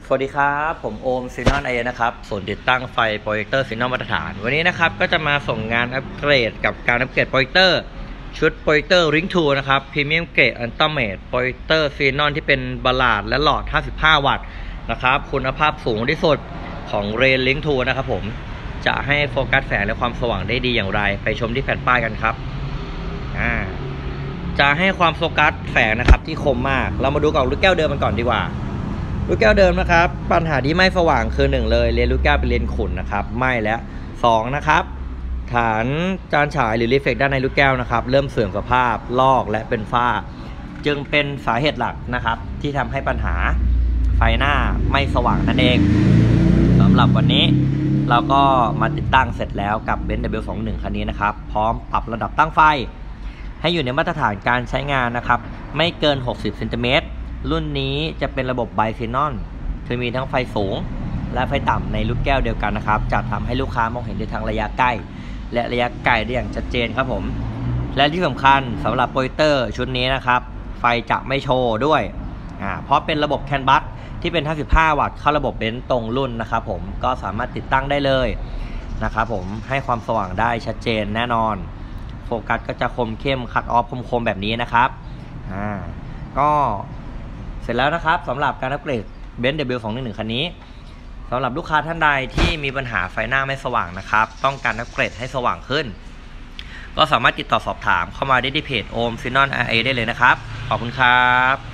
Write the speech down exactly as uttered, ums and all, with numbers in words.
สวัสดีครับผมโอมซีนอนไอนะครับศูนย์ติดตั้งไฟโปรเจคเตอร์ซีนอนมาตรฐานวันนี้นะครับก็จะมาส่งงานอัปเกรดกับการอัปเกรดโปรเจคเตอร์ชุดโปรเจคเตอร์ริงทูนะครับพรีเมียมเกรดอัลติเมทโปรเจคเตอร์ซีนอนที่เป็นบาลาดและหลอดห้าสิบห้าวัตต์นะครับคุณภาพสูงที่สุดของเรนลิงทูนะครับผมจะให้โฟกัสแสงและความสว่างได้ดีอย่างไรไปชมที่แผ่นป้ายกันครับอ่าจะให้ความโฟกัสแสงนะครับที่คมมากเรามาดูกับลูกแก้วเดิมมันก่อนดีกว่าลูกแก้วเดิมนะครับปัญหาที่ไม่สว่างคือหนึ่งเลยเลนลูกแก้วเป็นเลนขุ่นนะครับไหม้แล้วสองนะครับฐานจานฉายหรือรีเฟล็กด้านในลูกแก้วนะครับเริ่มเสื่อมสภาพลอกและเป็นฝ้าจึงเป็นสาเหตุหลักนะครับที่ทำให้ปัญหาไฟหน้าไม่สว่างนั่นเองสำหรับวันนี้เราก็มาติดตั้งเสร็จแล้วกับ Benz ดับเบิลยู สองสิบเอ็ด คันนี้นะครับพร้อมปรับระดับตั้งไฟให้อยู่ในมาตรฐานการใช้งานนะครับไม่เกินหกสิบเซนติเมตรรุ่นนี้จะเป็นระบบไบซีนอนคือมีทั้งไฟสูงและไฟต่ำในลูกแก้วเดียวกันนะครับจะทำให้ลูกค้ามองเห็นได้ทั้งระยะใกล้และระยะไกลได้อย่างชัดเจนครับผมและที่สำคัญสำหรับโปรเจคเตอร์ชุดนี้นะครับไฟจะไม่โชว์ด้วยอ่าเพราะเป็นระบบแคนบัสที่เป็นห้าสิบห้าวัตต์เข้าระบบเบนซ์ตรงรุ่นนะครับผมก็สามารถติดตั้งได้เลยนะครับผมให้ความสว่างได้ชัดเจนแน่นอนโฟกัสก็จะคมเข้มคัทออฟคมๆแบบนี้นะครับอ่าก็เสร็จแล้วนะครับสำหรับการอัปเกรด Benz ดับเบิลยู สองสิบเอ็ด คันนี้สำหรับลูกค้าท่านใดที่มีปัญหาไฟหน้าไม่สว่างนะครับต้องการอัปเกรดให้สว่างขึ้นก็สามารถติดต่อสอบถามเข้ามาได้ที่เพจโอมซีนอนไอได้เลยนะครับขอบคุณครับ